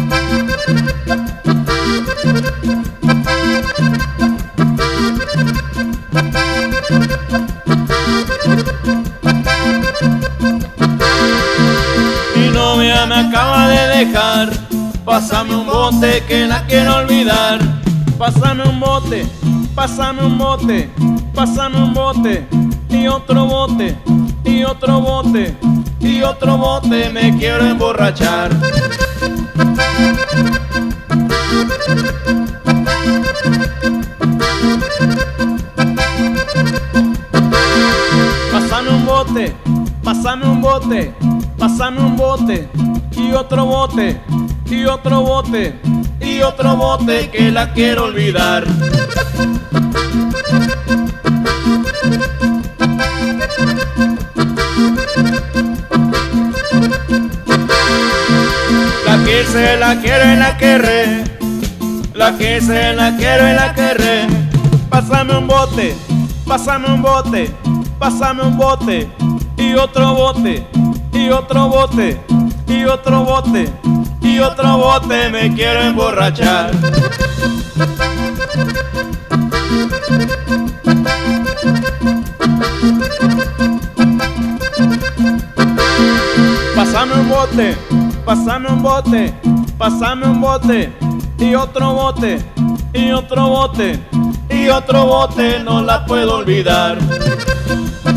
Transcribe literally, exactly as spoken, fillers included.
Mi novia me acaba de dejar, pásame un bote que la quiero olvidar. Pásame un bote, pásame un bote, pásame un bote y otro bote, y otro bote, y otro bote, me quiero emborrachar. Pásame un bote, pásame un bote, pásame un bote y otro bote, y otro bote, y otro bote, que la quiero olvidar. La que se la quiero y la querré, la que se la quiero y la querré. Pásame un bote, pásame un bote, pásame un bote y otro bote, y otro bote, y otro bote, y otro bote, me quiero emborrachar. Pásame un bote, pásame un bote, pásame un bote y otro bote, y otro bote, y otro bote, no la puedo olvidar.